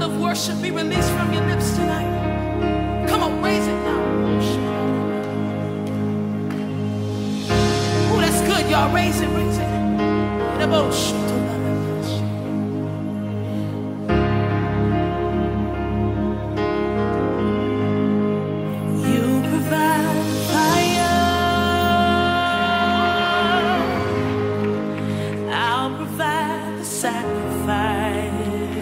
sound of worship be released from your lips tonight. Come on, raise it now. Oh, that's good, y'all. Raise it, raise it. You provide fire, I'll provide the sacrifice.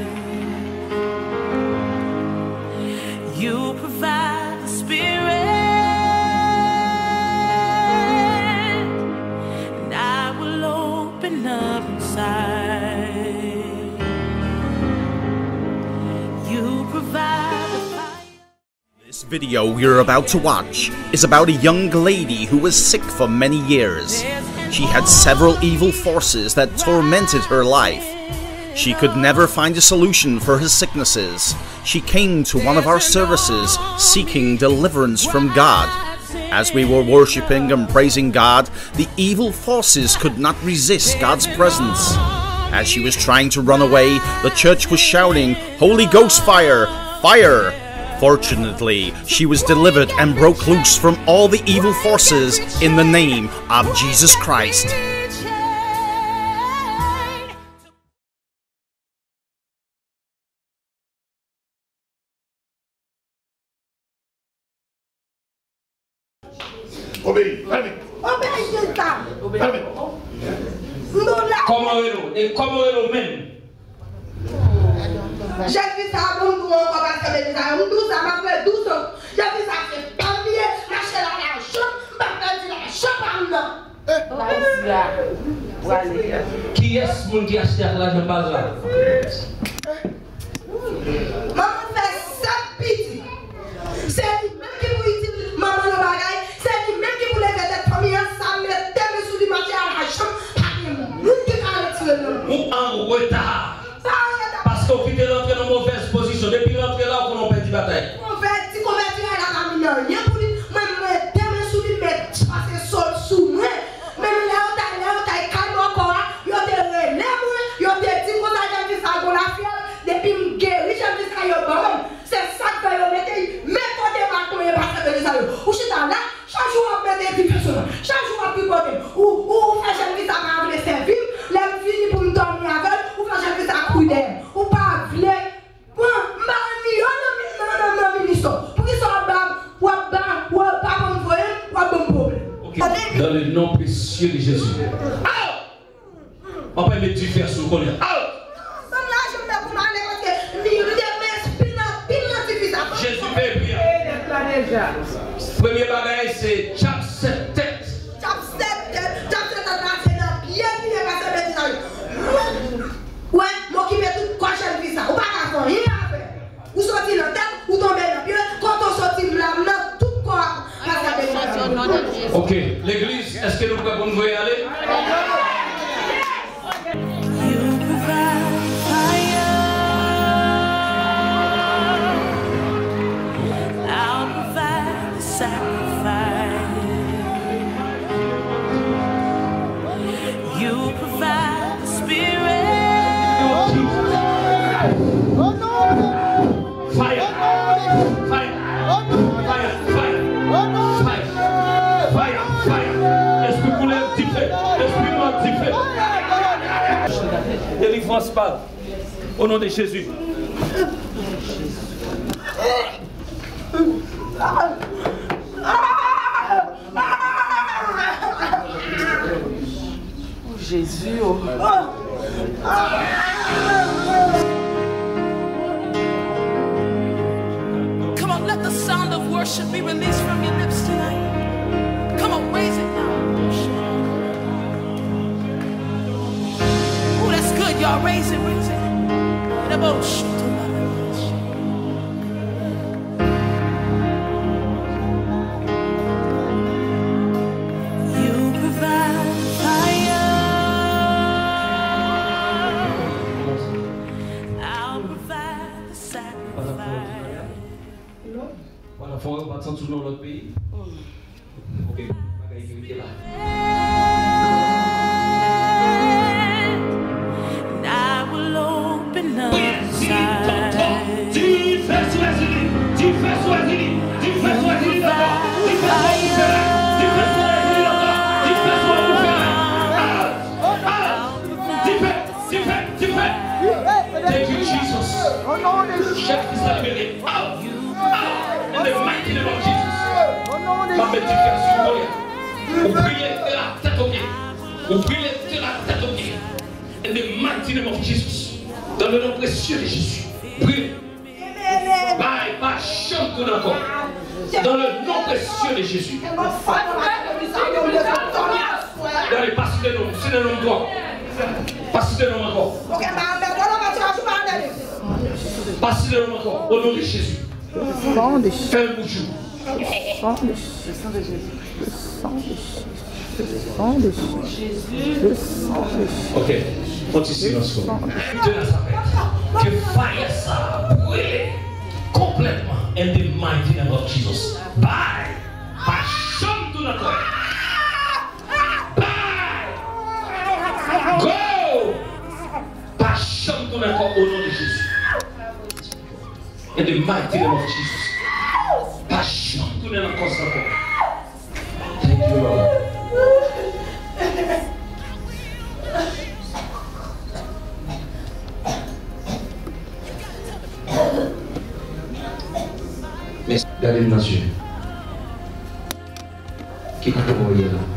You provide the spirit, and I will open up inside. You provide the fire. This video you're about to watch is about a young lady who was sick for many years. She had several evil forces that tormented her life. She could never find a solution for her sicknesses. She came to one of our services seeking deliverance from God. As we were worshipping and praising God, the evil forces could not resist God's presence. As she was trying to run away, the church was shouting, "Holy Ghost fire! Fire!" Fortunately, she was delivered and broke loose from all the evil forces in the name of Jesus Christ. Obéis, allez. Allez. Comment est-ce et comment est-ce même? J'ai vu ça, bon, on va passer les ça, on douce, ça m'a fait 12 ans. J'ai vu ça, c'est pas bien, lâcher la chambre, m'a perdu la chambre. Qui est-ce qui a acheté l'argent par là? Maman fait ça, piti. C'est lui-même qui vous dit, maman le bagaille, c'est lui-même qui vous lève tête famille, ça met tellement sous le marché à la chambre, pas de monde qui a retiré le nom. Ou en retard. Parce qu'on quitte l'entrée dans une mauvaise position. Depuis l'entrée là, on a perdu la bataille. Converti, la famille, rien pour lui. Moi, je tellement sous lui, mais passer sol sous moi. Même là, on t'a calme encore, yo te relève, yo te dit, qu'on a jamais fait ça, qu'on a fait, depuis me guérir, j'ai fait ça, yo bon. C'est ça que yo mettez, mais quand t'es pas tombé, parce que ça, ou je suis là, chaque jour, on met des personnes, chaque jour, on pipote, ou fait jamais ça, on va servir, les filles pour me dormir avec, ou fait jamais ça, couille d'air, ou pas, vle, bon, mani, non, ministre, pour qu'ils soient bas, ou pas bon voyer, ou pas bon problème. Dans le nom précieux de Jésus. On peut mettre du fer sur le collier. Jésus fait prier. Premier bagage, c'est chaque 7 têtes. Ouais, moi qui mets tout quoi j'ai vu ça. Ou pas qu'à faire rien à faire. Ou sortir la tête, ou tomber dans le pied. Quand on sortit là, tout quoi. Ok, l'église, est-ce que nous pouvons nous y aller? You provide fire, I'll provide the sacrifice. You provide the spirit. Fire! Fire! Fire! Fire! Fire! Fire! Esprit pour les diffé! Esprit pour les diffé! Délivrance parle. Au nom de Jésus. Jésus, oh. Come on, let the sound of worship be released from your lips tonight. Come on, raise it now. Oh, that's good, y'all. Raise it, raise it. You provide fire, I'll provide the sacrifice. Voilà, il faut repartir toujours dans l'autre pays. Ok, bagaille là. And I will open up inside. C'est fait, c'est fait. Thank you, Jesus. Chef qui s'est libéré. Out. In the mighty name of Jesus. Ma petite frère sur moi. Vous priez de la tête aux pieds. Vous priez de la tête aux pieds. In the mighty name of Jesus. Dans le nom précieux de Jésus. Priez. Bye, bye, chante encore. Dans le nom précieux de Jésus. Allez, passe de nom, c'est le nom toi. Passe de nom encore. Passe de nom encore. Au nom de Jésus. Fais un bouchou. Ok, continue dans ce moment. De Nazareth, que fire ça brûle complètement. In the mighty name of Jesus. Bye. Bye. Chante tout notre. Bye. Go. Bye. Chante tout notre au nom de Jésus. In the mighty name of Jesus. Bye. Chante tout notre corps. Thank you, Lord. Mais regardez dans les yeux. Qui côté vous voyez là?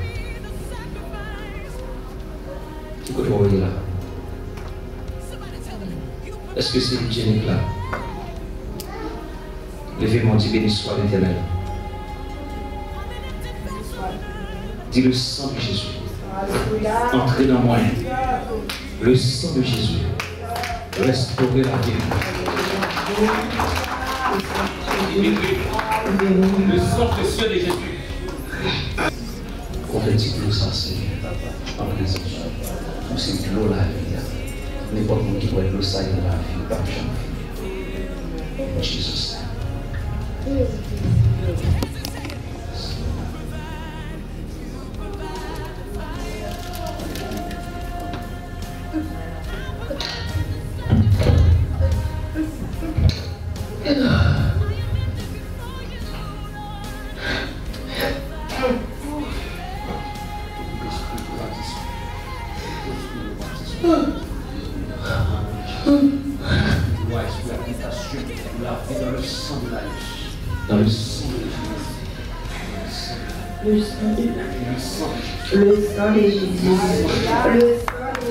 Qui côté vous voyez là? Est-ce que c'est hygiénique là? Levez-moi, dis béni soit l'Éternel. Dis le sang de Jésus. Entrez dans moi. Le sang de Jésus. Restaurer la vie. Le sang précieux de Jésus. Prophétique-nous ça, Seigneur. En présence. C'est l'eau la vie. N'importe qui doit être l'eau ça, il y a la vie. Pas de champ. Jésus. Dans le sang de Jésus. Le sang de Jésus. Le sang de Jésus.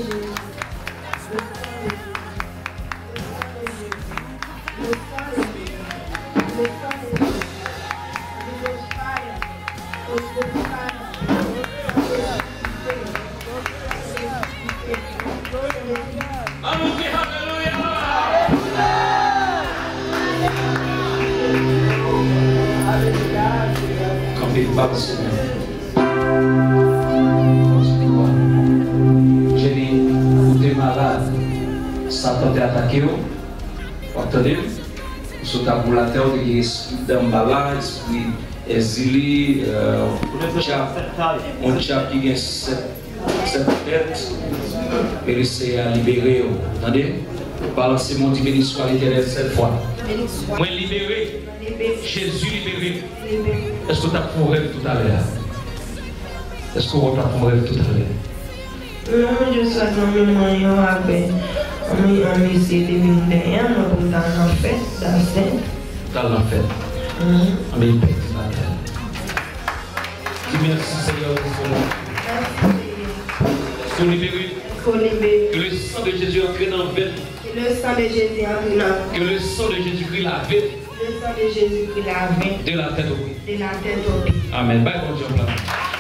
J'ai dit, vous êtes malade, Satan t'a attaqué, vous entendez? Vous êtes à la terre, vous avez esprit d'emballage, esprit exilé, on tient qui gagne cette tête, et essayer à libérer, vous entendez? Balancez mon Dieu, béni soit l'Éternel cette fois. Moi libéré, Jésus libéré. Est-ce que tu as pour rêve tout à l'heure? Est-ce que tu as pour rêve tout à l'heure? Non, je suis dans le moyen avec un lycée de Mindéen, dans la fête, dans la fête. Mais il pète la terre. Dis merci Seigneur pour son nom. Est-ce qu'on libéré? Que le sang de Jésus entre dans la veine. Que le sang de Jésus entre dans la veine. Que le sang de Jésus-Christ la veine. Le sang de Jésus-Christ la veine. De la tête au pied. De la tête au pied. Amen. Bye, bon Dieu.